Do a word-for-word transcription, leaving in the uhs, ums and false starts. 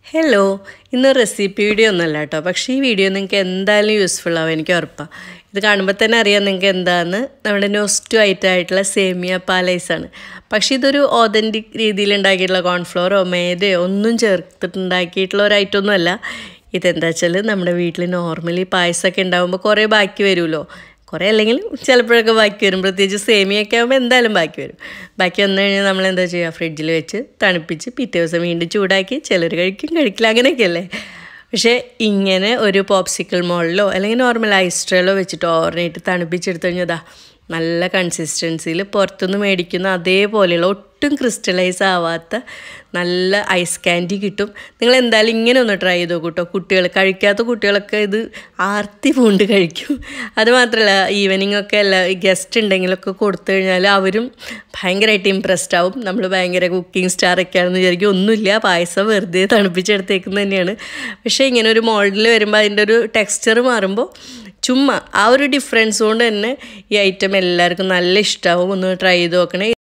Hello, ഇന്നൊരു recipe video ഒന്നുമല്ല കേട്ടോ. പക്ഷേ ഈ വീഡിയോ നിങ്ങൾക്ക് എന്തായാലും യൂസ്ഫുൾ ആവും, എനിക്ക് ഉറപ്പാണ്. ഇത് കാണുമ്പോൾ തന്നെ അറിയാം നിങ്ങൾക്ക് എന്താണെന്ന്. നമ്മുടെ നോസ്റ്റു ആയിട്ടുള്ള സേമിയ പാലൈസാണ്. പക്ഷേ ഇതൊരു ഓതൻറ്റിക് രീതിയിൽ ഉണ്ടാക്കിയിട്ടുള്ള കോൺഫ്ലോറോ മൈദയോ ഒന്നും ചേർത്തിട്ടുണ്ടാക്കിയിട്ടുള്ള ഒരു ഐറ്റമൊന്നും അല്ല. ഇതെന്താ വെച്ചാൽ നമ്മുടെ വീട്ടിൽ നോർമലി പായസമൊക്കെ ഉണ്ടാകുമ്പോൾ കുറേ ബാക്കി വരുമല്ലോ. കുറേ അല്ലെങ്കിൽ ചിലപ്പോഴൊക്കെ ബാക്കി വരും. പ്രത്യേകിച്ച് സേമിയൊക്കെ ആകുമ്പോൾ എന്തായാലും ബാക്കി വരും. ബാക്കി വന്നു കഴിഞ്ഞാൽ നമ്മൾ എന്താ ചെയ്യുക, ഫ്രിഡ്ജിൽ വെച്ച് തണുപ്പിച്ച് പിറ്റേ ദിവസം വീണ്ടും ചൂടാക്കി ചിലർ കഴിക്കും, കഴിക്കില്ല, അങ്ങനെയൊക്കെയല്ലേ. പക്ഷേ ഇങ്ങനെ ഒരു പോപ്സിക്കിൾ മോളിലോ അല്ലെങ്കിൽ നോർമൽ ഐസ് ട്രേയിലോ വെച്ചിട്ട് ഓവർനൈറ്റ് തണുപ്പിച്ചെടുത്ത് കഴിഞ്ഞതാ നല്ല കൺസിസ്റ്റൻസിയിൽ പുറത്തുനിന്ന് മേടിക്കുന്ന അതേപോലെയുള്ള ഒട്ടും ക്രിസ്റ്റലൈസ് ആവാത്ത നല്ല ഐസ് ക്യാൻഡി കിട്ടും. നിങ്ങൾ എന്തായാലും ഇങ്ങനെ ഒന്ന് ട്രൈ ചെയ്ത് നോക്കൂ കേട്ടോ. കുട്ടികൾ കഴിക്കാത്ത കുട്ടികളൊക്കെ ഇത് ആർത്തി പൂണ്ട് കഴിക്കും. അതുമാത്രമല്ല ഈവനിങ് ഒക്കെ അല്ല ഗസ്റ്റ് ഉണ്ടെങ്കിലൊക്കെ കൊടുത്തു കഴിഞ്ഞാൽ അവരും ഭയങ്കരമായിട്ട് ഇമ്പ്രസ്ഡ് ആവും. നമ്മൾ ഭയങ്കര കുക്കിംഗ് സ്റ്റാറൊക്കെ ആണെന്ന് വിചാരിക്കും. ഒന്നുമില്ല, പായസം വെറുതെ തണുപ്പിച്ചെടുത്തേക്കുന്നത് തന്നെയാണ്. പക്ഷേ ഇങ്ങനെ ഒരു മോൾഡിൽ വരുമ്പോൾ അതിൻ്റെ ഒരു ടെക്സ്ചർ മാറുമ്പോൾ ചുമ്മാ ആ ഒരു ഡിഫറൻസ് കൊണ്ട് തന്നെ ഈ ഐറ്റം എല്ലാവർക്കും നല്ല ഇഷ്ടമാവും. ഒന്ന് ട്രൈ ചെയ്ത് നോക്കണേ.